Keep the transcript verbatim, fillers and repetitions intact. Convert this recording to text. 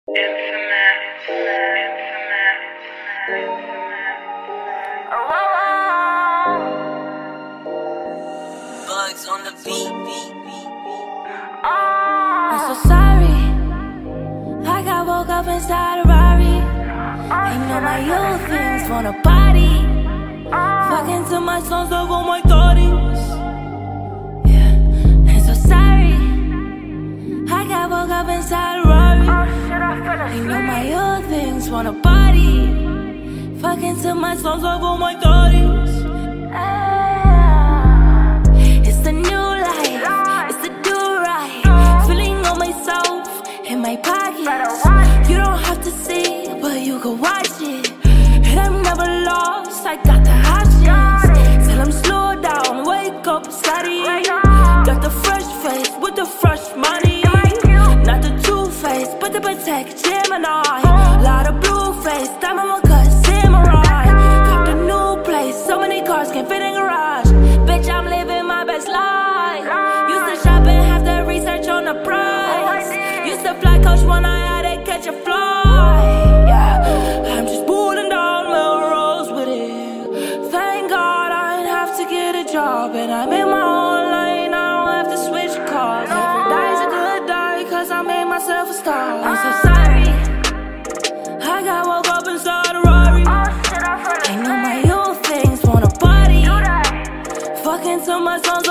Bugs on the beat, beat, beat, beat. I'm so sorry. Like I woke up inside a Rari. You know my youth things want a body. Fucking to my songs of all my thirties. Yeah, I'm so sorry. Like I woke up inside a Rari. You know my youth things want a body. Fucking to my songs of all my thirties. It's the new life, it's the do right. Feeling on myself in my pockets. You don't have to see, but you can watch it. And I'm never lost, I got the options. Tell them slow down, wake up, study. Got the fresh face with the fresh money. Not the two-face, but the protect Gemini. Lot of blue face, diamond cut samurai. Got the new place, so many cars can't fit in garage. Bitch, I'm living my best life. Used to shop and have to research on the price. Used to fly coach when I had to catch a flight. Yeah, I'm just pulling down Melrose with it. Thank God I didn't have to get a job. And I'm in my own lane, I don't have to switch cars. Every day's a good day, cause I made myself a star. I'm so sorry, I got woke up inside a Rari. I know my youth things want a body. Fucking to my songs